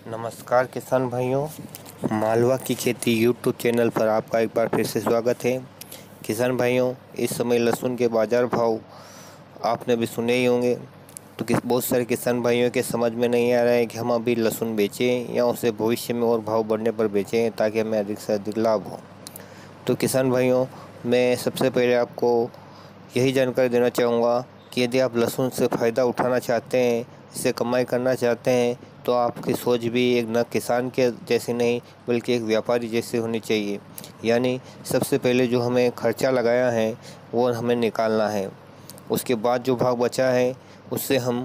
नमस्कार किसान भाइयों, मालवा की खेती यूट्यूब चैनल पर आपका एक बार फिर से स्वागत है। किसान भाइयों, इस समय लहसुन के बाज़ार भाव आपने भी सुने ही होंगे। तो बहुत सारे किसान भाइयों के समझ में नहीं आ रहा है कि हम अभी लहसुन बेचें या उसे भविष्य में और भाव बढ़ने पर बेचें ताकि हमें अधिक से अधिक लाभ हो। तो किसान भाइयों, मैं सबसे पहले आपको यही जानकारी देना चाहूँगा कि यदि आप लहसुन से फ़ायदा उठाना चाहते हैं, इससे कमाई करना चाहते हैं, तो आपकी सोच भी एक न किसान के जैसी नहीं बल्कि एक व्यापारी जैसी होनी चाहिए। यानी सबसे पहले जो हमें खर्चा लगाया है वो हमें निकालना है। उसके बाद जो भाव बचा है उससे हम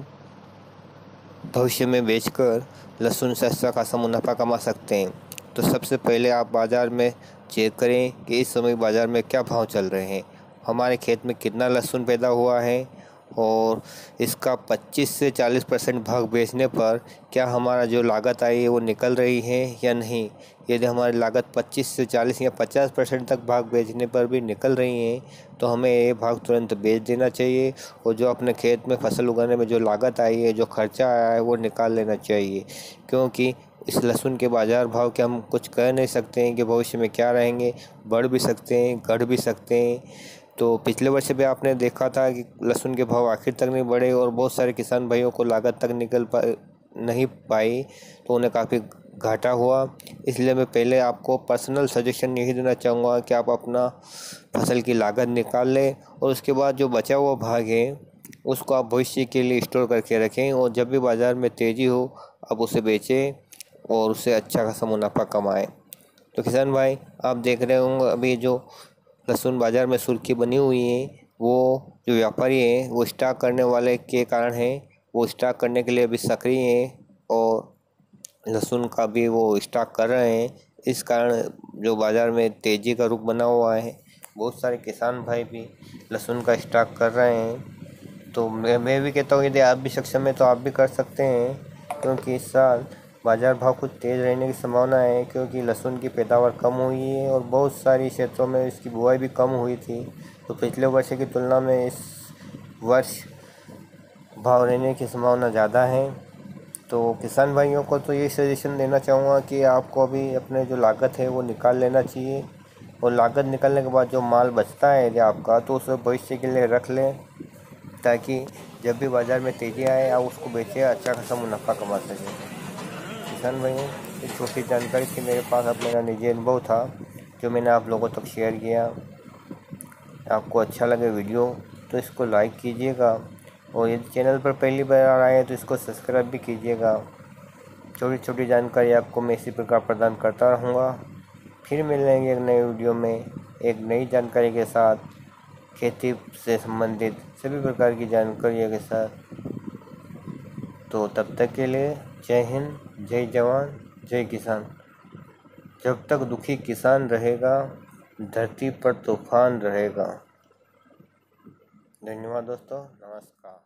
भविष्य में बेचकर लहसुन से अच्छा खासा मुनाफा कमा सकते हैं। तो सबसे पहले आप बाज़ार में चेक करें कि इस समय बाज़ार में क्या भाव चल रहे हैं, हमारे खेत में कितना लहसुन पैदा हुआ है और इसका 25 से 40% भाग बेचने पर क्या हमारा जो लागत आई है वो निकल रही है या नहीं। यदि हमारी लागत 25 से 40 या 50% तक भाग बेचने पर भी निकल रही है तो हमें ये भाग तुरंत बेच देना चाहिए और जो अपने खेत में फसल उगाने में जो लागत आई है, जो खर्चा आया है, वो निकाल लेना चाहिए। क्योंकि इस लहसुन के बाज़ार भाव के हम कुछ कह नहीं सकते हैं कि भविष्य में क्या रहेंगे, बढ़ भी सकते हैं, घट भी सकते हैं। तो पिछले वर्ष भी आपने देखा था कि लहसुन के भाव आखिर तक नहीं बढ़े और बहुत सारे किसान भाइयों को लागत तक नहीं पाई, तो उन्हें काफ़ी घाटा हुआ। इसलिए मैं पहले आपको पर्सनल सजेशन यही देना चाहूँगा कि आप अपना फसल की लागत निकाल लें और उसके बाद जो बचा हुआ भाग है उसको आप भविष्य के लिए स्टोर करके रखें और जब भी बाज़ार में तेज़ी हो आप उसे बेचें और उससे अच्छा खासा मुनाफा कमाएं। तो किसान भाई, आप देख रहे होंगे अभी जो लहसुन बाज़ार में सुर्खी बनी हुई है, वो जो व्यापारी हैं वो स्टॉक करने वाले के कारण है। वो स्टॉक करने के लिए अभी सक्रिय हैं और लहसुन का भी वो स्टॉक कर रहे हैं। इस कारण जो बाज़ार में तेज़ी का रुख बना हुआ है, बहुत सारे किसान भाई भी लहसुन का स्टॉक कर रहे हैं। तो मैं भी कहता हूँ यदि आप भी सक्षम है तो आप भी कर सकते हैं, क्योंकि इस साल बाज़ार भाव कुछ तेज़ रहने की संभावना है, क्योंकि लहसुन की पैदावार कम हुई है और बहुत सारी क्षेत्रों में इसकी बुआई भी कम हुई थी। तो पिछले वर्ष की तुलना में इस वर्ष भाव रहने की संभावना ज़्यादा है। तो किसान भाइयों को तो ये सजेशन देना चाहूँगा कि आपको अभी अपने जो लागत है वो निकाल लेना चाहिए और लागत निकालने के बाद जो माल बचता है यदि आपका, तो उसे भविष्य के लिए रख लें ताकि जब भी बाज़ार में तेज़ी आए आप उसको बेचें, अच्छा खासा मुनाफा कमा सकें। किसान भाइयों, ये छोटी जानकारी थी मेरे पास, अब मेरा निजी अनुभव था जो मैंने आप लोगों तक शेयर किया। आपको अच्छा लगे वीडियो तो इसको लाइक कीजिएगा और यदि चैनल पर पहली बार आए तो इसको सब्सक्राइब भी कीजिएगा। छोटी छोटी जानकारी आपको मैं इसी प्रकार प्रदान करता रहूँगा। फिर मिलेंगे एक नए वीडियो में एक नई जानकारी के साथ, खेती से संबंधित सभी प्रकार की जानकारियों के साथ। तो तब तक के लिए जय हिंद, जय जवान, जय किसान। जब तक दुखी किसान रहेगा धरती पर तूफान रहेगा। धन्यवाद दोस्तों, नमस्कार।